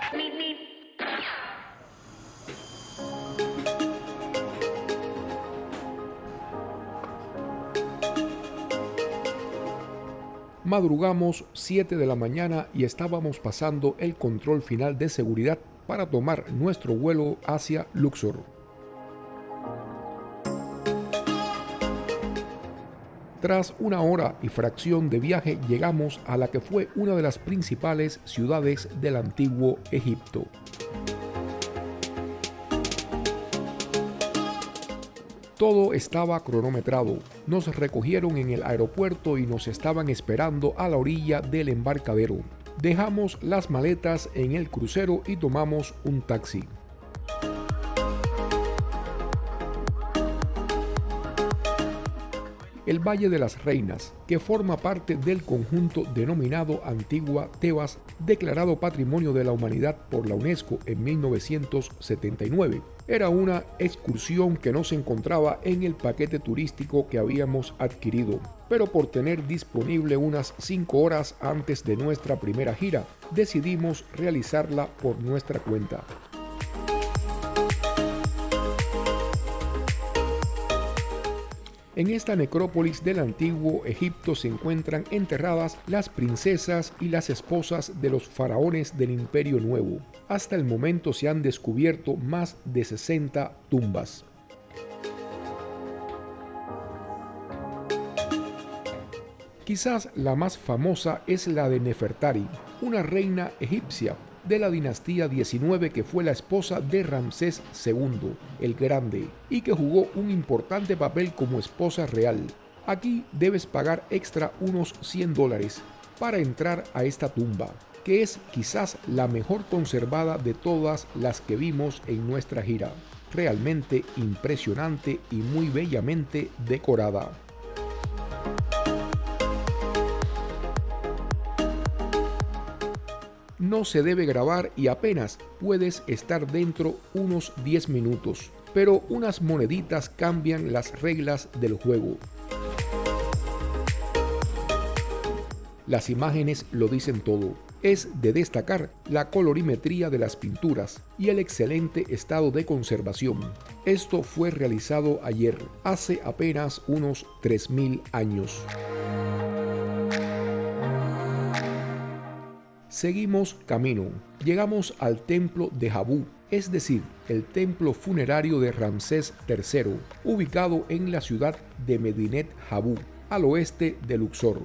Madrugamos 7 de la mañana y estábamos pasando el control final de seguridad para tomar nuestro vuelo hacia Luxor. Tras una hora y fracción de viaje llegamos a la que fue una de las principales ciudades del antiguo Egipto. Todo estaba cronometrado. Nos recogieron en el aeropuerto y nos estaban esperando a la orilla del embarcadero. Dejamos las maletas en el crucero y tomamos un taxi. El Valle de las Reinas, que forma parte del conjunto denominado Antigua Tebas, declarado Patrimonio de la Humanidad por la UNESCO en 1979, era una excursión que no se encontraba en el paquete turístico que habíamos adquirido, pero por tener disponible unas 5 horas antes de nuestra primera gira, decidimos realizarla por nuestra cuenta. En esta necrópolis del antiguo Egipto se encuentran enterradas las princesas y las esposas de los faraones del Imperio Nuevo. Hasta el momento se han descubierto más de 60 tumbas. Quizás la más famosa es la de Nefertari, una reina egipcia de la dinastía 19 que fue la esposa de Ramsés II, el Grande, y que jugó un importante papel como esposa real. Aquí debes pagar extra unos $100 para entrar a esta tumba, que es quizás la mejor conservada de todas las que vimos en nuestra gira. Realmente impresionante y muy bellamente decorada. No se debe grabar y apenas puedes estar dentro unos 10 minutos, pero unas moneditas cambian las reglas del juego. Las imágenes lo dicen todo. Es de destacar la colorimetría de las pinturas y el excelente estado de conservación. Esto fue realizado ayer, hace apenas unos 3000 años. Seguimos camino. Llegamos al templo de Jabú, es decir, el templo funerario de Ramsés III, ubicado en la ciudad de Medinet Jabú, al oeste de Luxor.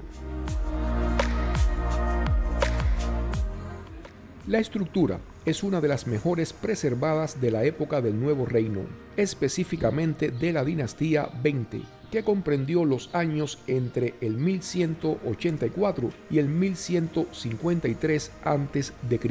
La estructura es una de las mejores preservadas de la época del Nuevo Reino, específicamente de la dinastía 20, que comprendió los años entre el 1184 y el 1153 a.C.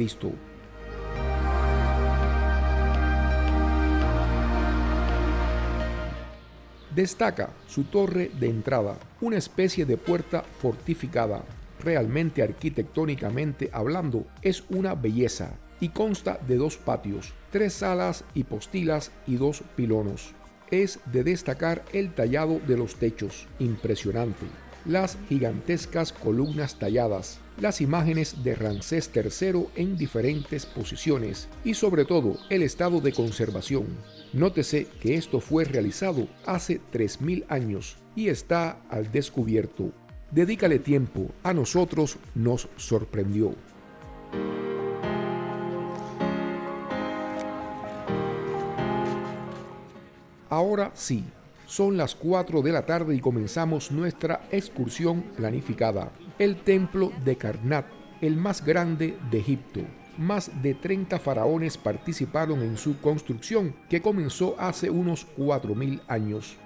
Destaca su torre de entrada, una especie de puerta fortificada. Realmente arquitectónicamente hablando es una belleza y consta de 2 patios, 3 salas hipostilas y 2 pilonos. Es de destacar el tallado de los techos, impresionante, las gigantescas columnas talladas, las imágenes de Ramsés III en diferentes posiciones y sobre todo el estado de conservación. Nótese que esto fue realizado hace 3000 años y está al descubierto. Dedícale tiempo, a nosotros nos sorprendió. Ahora sí, son las 4 de la tarde y comenzamos nuestra excursión planificada. El templo de Karnak, el más grande de Egipto. Más de 30 faraones participaron en su construcción, que comenzó hace unos 4000 años.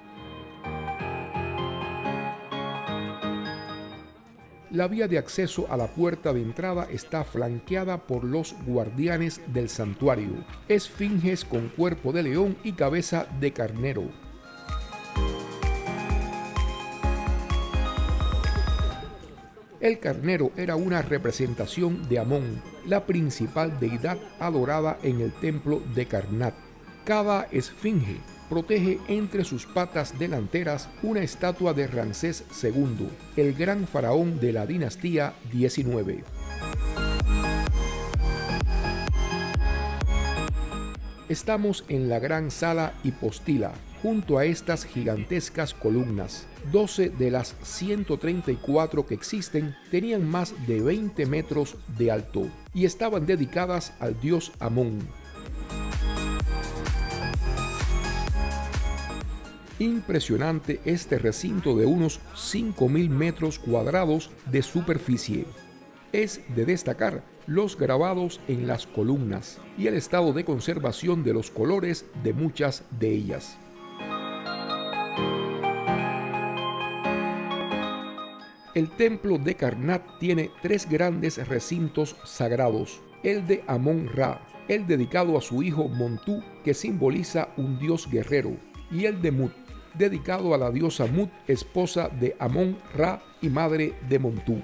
La vía de acceso a la puerta de entrada está flanqueada por los guardianes del santuario, esfinges con cuerpo de león y cabeza de carnero. El carnero era una representación de Amón, la principal deidad adorada en el templo de Karnak. Cada esfinge protege entre sus patas delanteras una estatua de Ramsés II, el gran faraón de la dinastía 19. Estamos en la gran sala hipostila, junto a estas gigantescas columnas. 12 de las 134 que existen tenían más de 20 metros de alto y estaban dedicadas al dios Amón. Impresionante este recinto de unos 5.000 metros cuadrados de superficie. Es de destacar los grabados en las columnas y el estado de conservación de los colores de muchas de ellas. El templo de Karnak tiene 3 grandes recintos sagrados: el de Amón-Ra, el dedicado a su hijo Montú, que simboliza un dios guerrero, y el de Mut, dedicado a la diosa Mut, esposa de Amón-Ra y madre de Montú.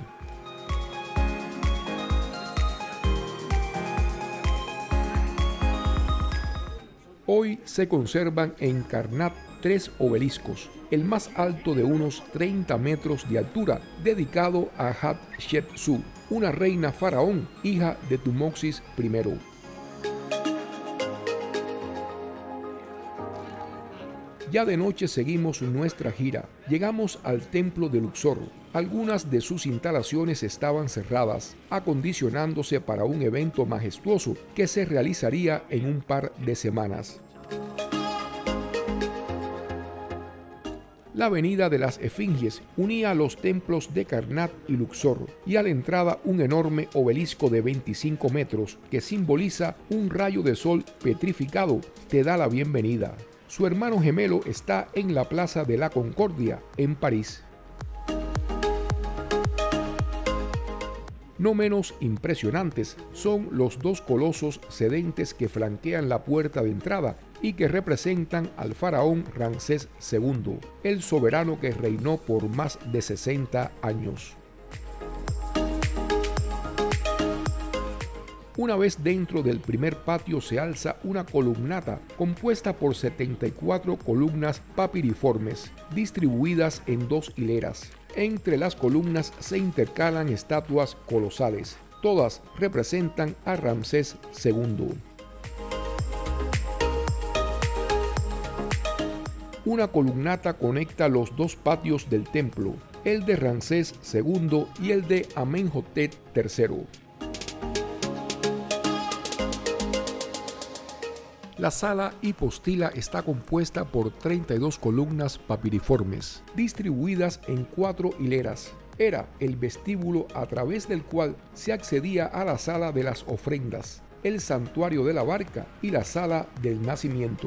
Hoy se conservan en Karnak 3 obeliscos, el más alto de unos 30 metros de altura, dedicado a Hatshepsut, una reina faraón, hija de Tumosis I. Ya de noche seguimos nuestra gira. Llegamos al templo de Luxor. Algunas de sus instalaciones estaban cerradas, acondicionándose para un evento majestuoso que se realizaría en un par de semanas. La avenida de las Esfinges unía los templos de Karnak y Luxor, y a la entrada un enorme obelisco de 25 metros que simboliza un rayo de sol petrificado te da la bienvenida. Su hermano gemelo está en la Plaza de la Concordia, en París. No menos impresionantes son los 2 colosos sedentes que flanquean la puerta de entrada y que representan al faraón Ramsés II, el soberano que reinó por más de 60 años. Una vez dentro del primer patio se alza una columnata compuesta por 74 columnas papiriformes, distribuidas en 2 hileras. Entre las columnas se intercalan estatuas colosales. Todas representan a Ramsés II. Una columnata conecta los 2 patios del templo, el de Ramsés II y el de Amenhotep III. La sala hipostila está compuesta por 32 columnas papiriformes, distribuidas en 4 hileras. Era el vestíbulo a través del cual se accedía a la sala de las ofrendas, el santuario de la barca y la sala del nacimiento.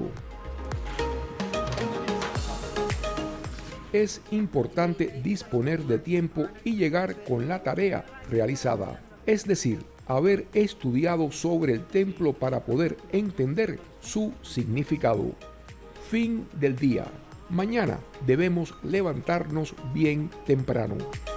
Es importante disponer de tiempo y llegar con la tarea realizada, es decir, haber estudiado sobre el templo para poder entender su significado. Fin del día. Mañana debemos levantarnos bien temprano.